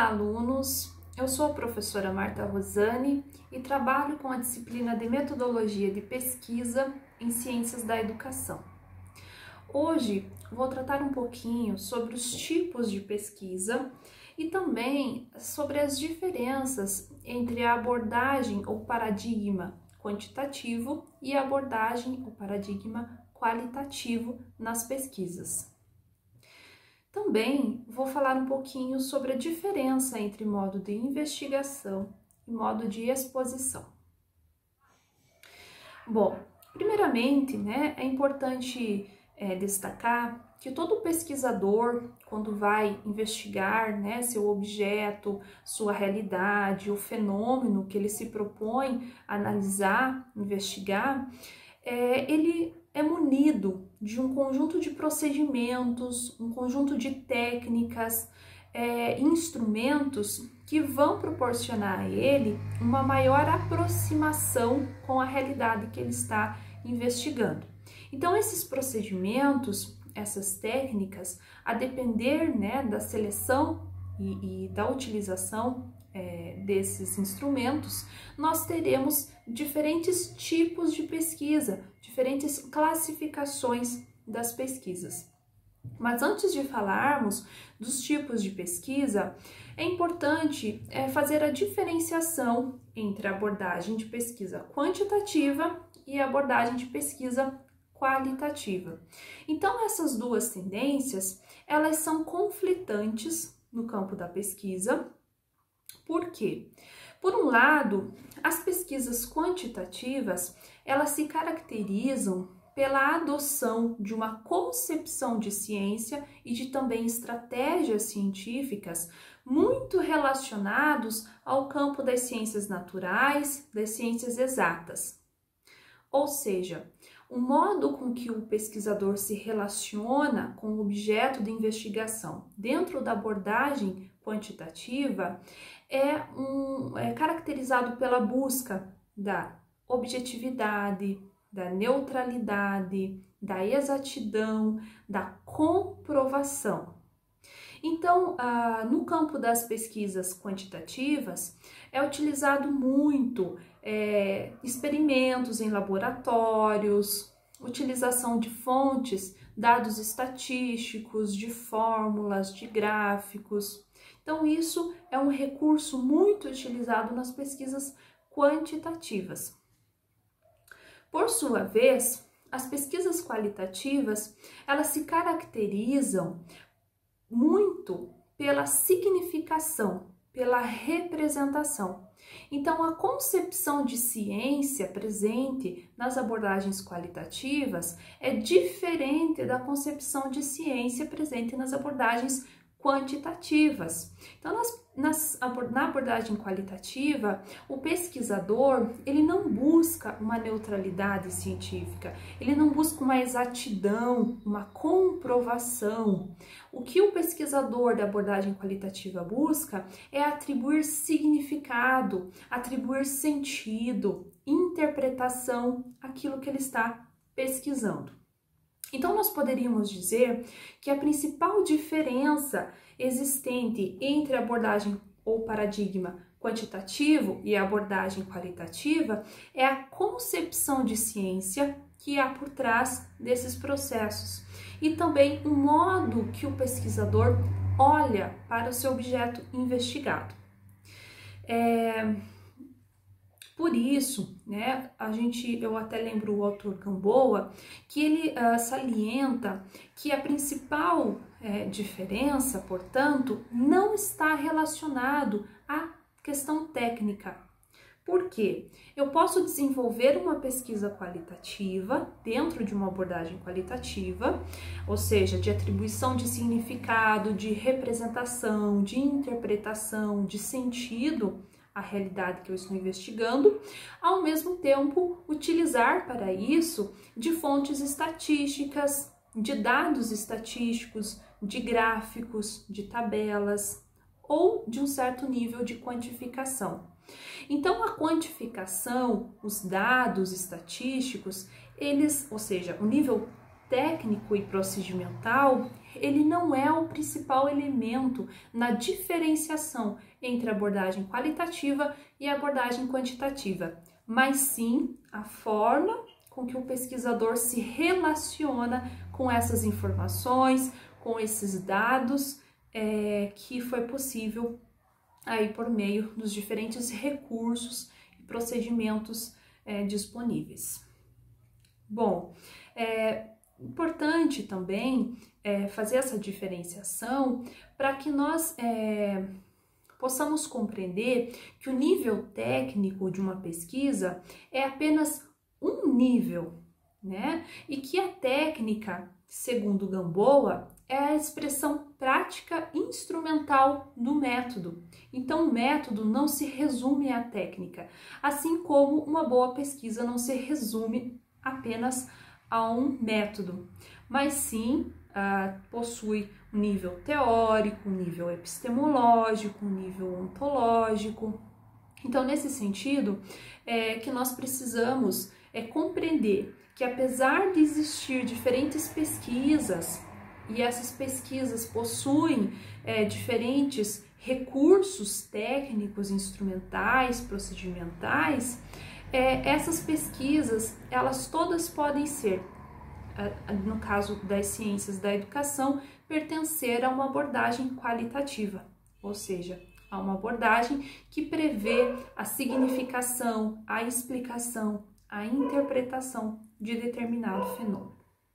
Olá, alunos! Eu sou a professora Marta Rosani e trabalho com a disciplina de Metodologia de Pesquisa em Ciências da Educação. Hoje vou tratar um pouquinho sobre os tipos de pesquisa e também sobre as diferenças entre a abordagem ou paradigma quantitativo e a abordagem ou paradigma qualitativo nas pesquisas. Também vou falar um pouquinho sobre a diferença entre modo de investigação e modo de exposição. Bom, primeiramente, é importante destacar que todo pesquisador, quando vai investigar seu objeto, sua realidade, o fenômeno que ele se propõe a analisar, investigar, ele é munido de um conjunto de procedimentos, um conjunto de técnicas, instrumentos que vão proporcionar a ele uma maior aproximação com a realidade que ele está investigando. Então, esses procedimentos, essas técnicas, a depender da seleção e da utilização desses instrumentos, nós teremos diferentes tipos de pesquisa, diferentes classificações das pesquisas. Mas antes de falarmos dos tipos de pesquisa, é importante fazer a diferenciação entre a abordagem de pesquisa quantitativa e a abordagem de pesquisa qualitativa. Então, essas duas tendências, elas são conflitantes no campo da pesquisa. Por quê? Por um lado, as pesquisas quantitativas, elas se caracterizam pela adoção de uma concepção de ciência e de também estratégias científicas muito relacionados ao campo das ciências naturais, das ciências exatas. Ou seja, o modo com que o pesquisador se relaciona com o objeto de investigação dentro da abordagem quantitativa é caracterizado pela busca da objetividade, da neutralidade, da exatidão, da comprovação. Então, no campo das pesquisas quantitativas, é utilizado muito experimentos em laboratórios, utilização de fontes, dados estatísticos, de fórmulas, de gráficos. Então, isso é um recurso muito utilizado nas pesquisas quantitativas. Por sua vez, as pesquisas qualitativas, elas se caracterizam muito pela significação, pela representação. Então, a concepção de ciência presente nas abordagens qualitativas é diferente da concepção de ciência presente nas abordagens quantitativas. Então, na abordagem qualitativa, o pesquisador, ele não busca uma neutralidade científica, ele não busca uma exatidão, uma comprovação. O que o pesquisador da abordagem qualitativa busca é atribuir significado, atribuir sentido, interpretação àquilo que ele está pesquisando. Então, nós poderíamos dizer que a principal diferença existente entre a abordagem ou paradigma quantitativo e a abordagem qualitativa é a concepção de ciência que há por trás desses processos e também o modo que o pesquisador olha para o seu objeto investigado. Por isso, eu até lembro o autor Gamboa, que ele salienta que a principal diferença, portanto, não está relacionado à questão técnica. Por quê? Eu posso desenvolver uma pesquisa qualitativa dentro de uma abordagem qualitativa, ou seja, de atribuição de significado, de representação, de interpretação, de sentido, a realidade que eu estou investigando, ao mesmo tempo utilizar para isso de fontes estatísticas, de dados estatísticos, de gráficos, de tabelas ou de um certo nível de quantificação. Então, a quantificação, os dados estatísticos, ou seja, o nível técnico e procedimental, ele não é o principal elemento na diferenciação entre a abordagem qualitativa e a abordagem quantitativa, mas sim a forma com que o pesquisador se relaciona com essas informações, com esses dados que foi possível aí por meio dos diferentes recursos e procedimentos disponíveis. Bom, é importante também fazer essa diferenciação para que nós possamos compreender que o nível técnico de uma pesquisa é apenas um nível, né? E que a técnica, segundo Gamboa, é a expressão prática instrumental do método. Então, o método não se resume à técnica, assim como uma boa pesquisa não se resume apenas a um método, mas sim possui um nível teórico, um nível epistemológico, um nível ontológico. Então, nesse sentido, que nós precisamos compreender que, apesar de existir diferentes pesquisas, e essas pesquisas possuem diferentes recursos técnicos, instrumentais, procedimentais, essas pesquisas, elas todas podem ser, no caso das ciências da educação, pertencer a uma abordagem qualitativa, ou seja, a uma abordagem que prevê a significação, a explicação, a interpretação de determinado fenômeno.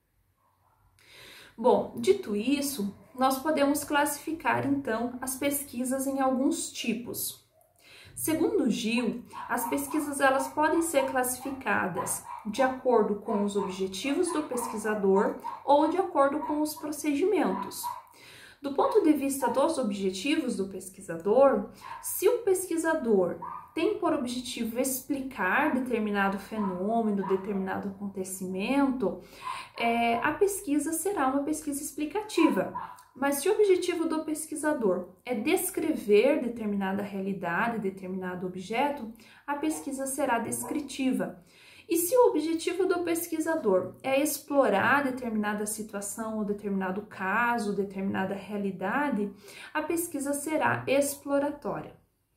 Bom, dito isso, nós podemos classificar então as pesquisas em alguns tipos. Segundo Gil, as pesquisas elas podem ser classificadas de acordo com os objetivos do pesquisador ou de acordo com os procedimentos. Do ponto de vista dos objetivos do pesquisador, se o pesquisador tem por objetivo explicar determinado fenômeno, determinado acontecimento, a pesquisa será uma pesquisa explicativa. Mas se o objetivo do pesquisador é descrever determinada realidade, determinado objeto, a pesquisa será descritiva. E se o objetivo do pesquisador é explorar determinada situação ou determinado caso, determinada realidade, a pesquisa será exploratória.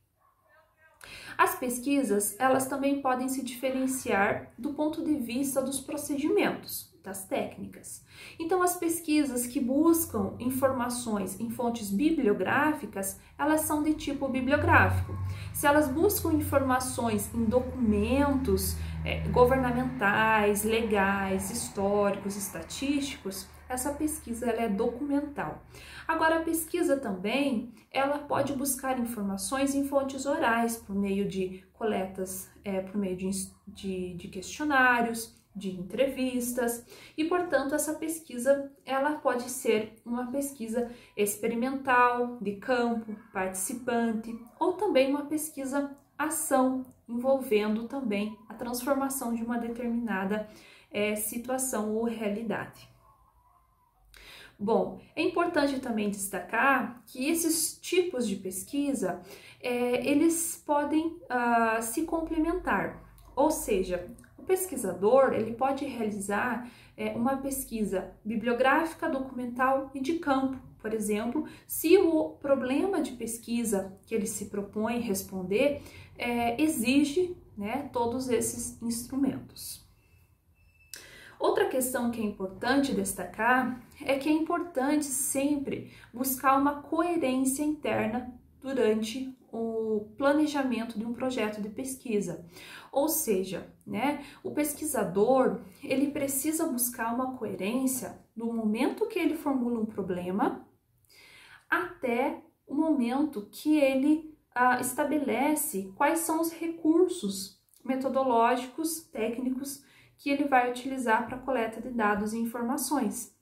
As pesquisas, elas também podem se diferenciar do ponto de vista dos procedimentos, das técnicas. Então, as pesquisas que buscam informações em fontes bibliográficas, elas são de tipo bibliográfico. Se elas buscam informações em documentos governamentais, legais, históricos, estatísticos, essa pesquisa ela é documental. Agora, a pesquisa também, ela pode buscar informações em fontes orais, por meio de coletas, por meio de questionários, de entrevistas, e, portanto, essa pesquisa, ela pode ser uma pesquisa experimental, de campo, participante, ou também uma pesquisa ação, envolvendo também a transformação de uma determinada situação ou realidade. Bom, é importante também destacar que esses tipos de pesquisa, eles podem se complementar, ou seja, o pesquisador ele pode realizar uma pesquisa bibliográfica, documental e de campo, por exemplo, se o problema de pesquisa que ele se propõe responder exige, né, todos esses instrumentos. Outra questão que é importante destacar é que é importante sempre buscar uma coerência interna durante o planejamento de um projeto de pesquisa. Ou seja, né, o pesquisador ele precisa buscar uma coerência do momento que ele formula um problema até o momento que ele estabelece quais são os recursos metodológicos, técnicos que ele vai utilizar para a coleta de dados e informações.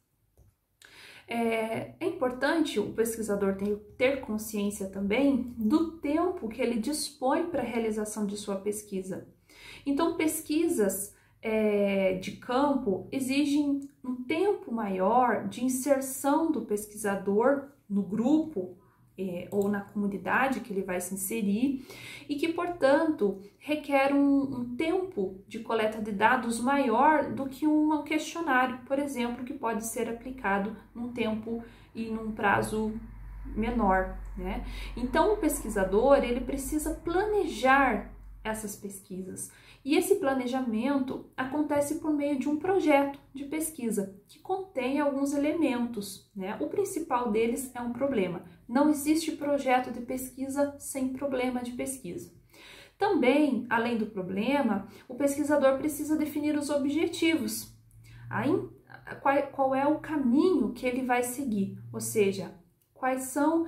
É importante o pesquisador ter consciência também do tempo que ele dispõe para a realização de sua pesquisa. Então, pesquisas de campo exigem um tempo maior de inserção do pesquisador no grupo, ou na comunidade que ele vai se inserir e que, portanto, requer um tempo de coleta de dados maior do que um questionário, por exemplo, que pode ser aplicado num tempo e num prazo menor, né? Então, o pesquisador, ele precisa planejar essas pesquisas. E esse planejamento acontece por meio de um projeto de pesquisa que contém alguns elementos, né? O principal deles é um problema. Não existe projeto de pesquisa sem problema de pesquisa. Também, além do problema, o pesquisador precisa definir os objetivos. Aí, qual é o caminho que ele vai seguir? Ou seja, quais são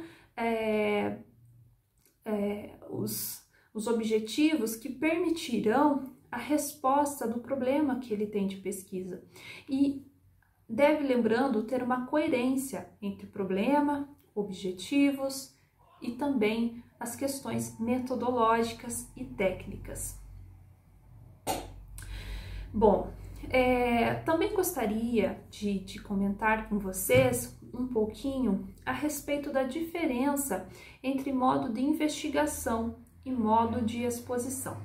os objetivos que permitirão a resposta do problema que ele tem de pesquisa. E deve, lembrando, ter uma coerência entre problema, objetivos e também as questões metodológicas e técnicas. Bom, também gostaria de comentar com vocês um pouquinho a respeito da diferença entre modo de investigação e modo de exposição.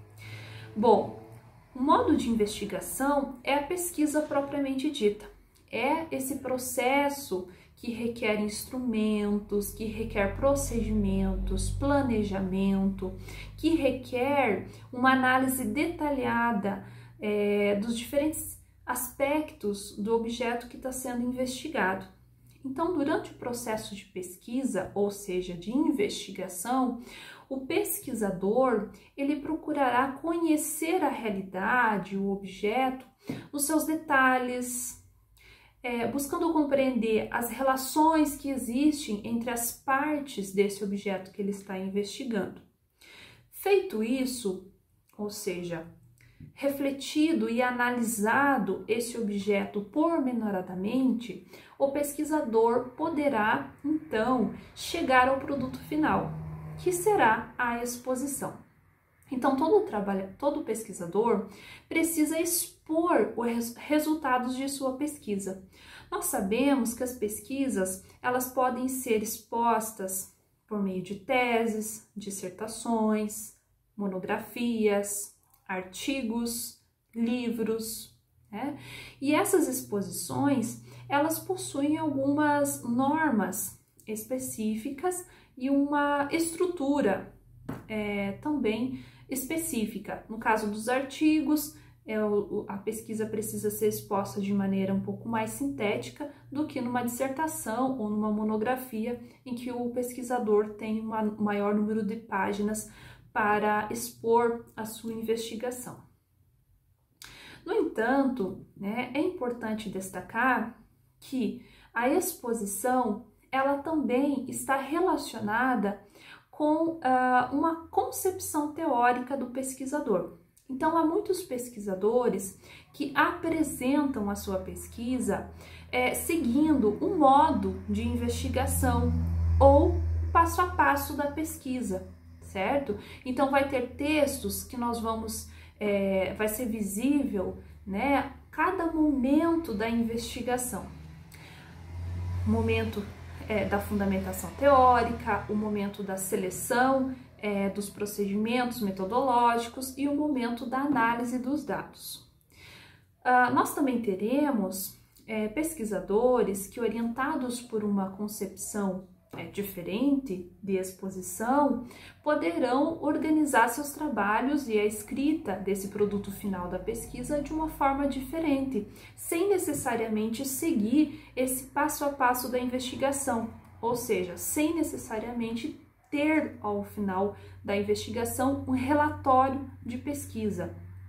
Bom, o modo de investigação é a pesquisa propriamente dita. É esse processo que requer instrumentos, que requer procedimentos, planejamento, que requer uma análise detalhada dos diferentes aspectos do objeto que está sendo investigado. Então, durante o processo de pesquisa, ou seja, de investigação, o pesquisador, ele procurará conhecer a realidade, o objeto, nos seus detalhes, buscando compreender as relações que existem entre as partes desse objeto que ele está investigando. Feito isso, ou seja, refletido e analisado esse objeto pormenoradamente, o pesquisador poderá, então, chegar ao produto final, que será a exposição. Então, todo pesquisador precisa expor os resultados de sua pesquisa. Nós sabemos que as pesquisas, elas podem ser expostas por meio de teses, dissertações, monografias, artigos, livros, né? E essas exposições, elas possuem algumas normas específicas e uma estrutura também específica. No caso dos artigos, a pesquisa precisa ser exposta de maneira um pouco mais sintética do que numa dissertação ou numa monografia, em que o pesquisador tem um maior número de páginas para expor a sua investigação. No entanto, né, é importante destacar que a exposição, ela também está relacionada com uma concepção teórica do pesquisador. Então, há muitos pesquisadores que apresentam a sua pesquisa seguindo um modo de investigação ou passo a passo da pesquisa, certo? Então, vai ter textos que nós vamos, vai ser visível, né, cada momento da investigação. O momento da fundamentação teórica, o momento da seleção dos procedimentos metodológicos e o momento da análise dos dados. Nós também teremos pesquisadores que, orientados por uma concepção diferente de exposição, poderão organizar seus trabalhos e a escrita desse produto final da pesquisa de uma forma diferente, sem necessariamente seguir esse passo a passo da investigação, ou seja, sem necessariamente ter ao final da investigação um relatório de pesquisa.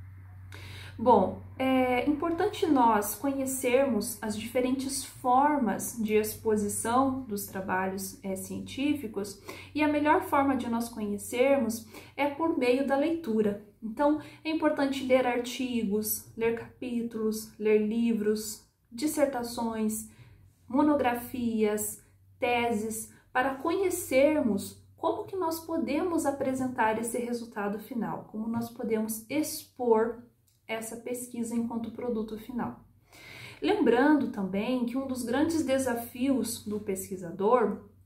Bom, é importante nós conhecermos as diferentes formas de exposição dos trabalhos científicos, e a melhor forma de nós conhecermos é por meio da leitura. Então, é importante ler artigos, ler capítulos, ler livros, dissertações, monografias, teses, para conhecermos como que nós podemos apresentar esse resultado final, como nós podemos expor essa pesquisa enquanto produto final. Lembrando também que um dos grandes desafios do pesquisador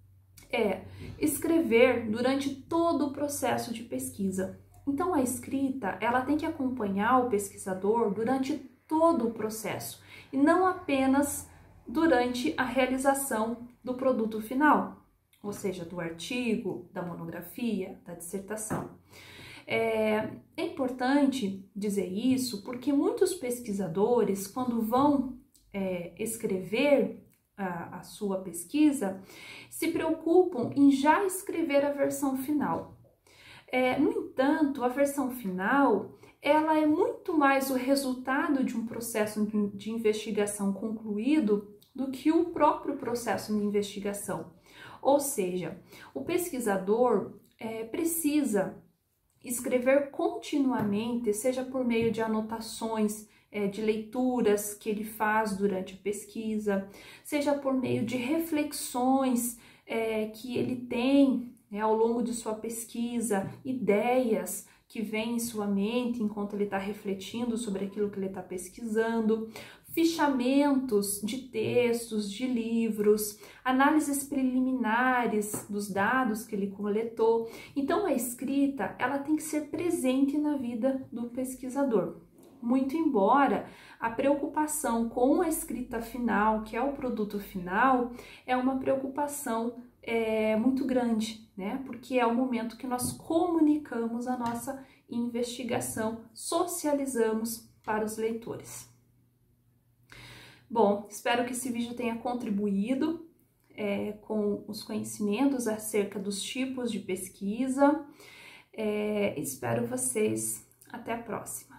é escrever durante todo o processo de pesquisa. Então, a escrita, ela tem que acompanhar o pesquisador durante todo o processo e não apenas durante a realização do produto final, ou seja, do artigo, da monografia, da dissertação. É importante dizer isso porque muitos pesquisadores, quando vão escrever a sua pesquisa, se preocupam em já escrever a versão final. No entanto, a versão final, ela é muito mais o resultado de um processo de investigação concluído do que o próprio processo de investigação. Ou seja, o pesquisador precisa escrever continuamente, seja por meio de anotações, de leituras que ele faz durante a pesquisa, seja por meio de reflexões que ele tem ao longo de sua pesquisa, ideias que vêm em sua mente enquanto ele está refletindo sobre aquilo que ele está pesquisando, fichamentos de textos, de livros, análises preliminares dos dados que ele coletou. Então, a escrita, ela tem que ser presente na vida do pesquisador. Muito embora a preocupação com a escrita final, que é o produto final, é uma preocupação muito grande, né? Porque é o momento que nós comunicamos a nossa investigação, socializamos para os leitores. Bom, espero que esse vídeo tenha contribuído com os conhecimentos acerca dos tipos de pesquisa. Espero vocês. Até a próxima.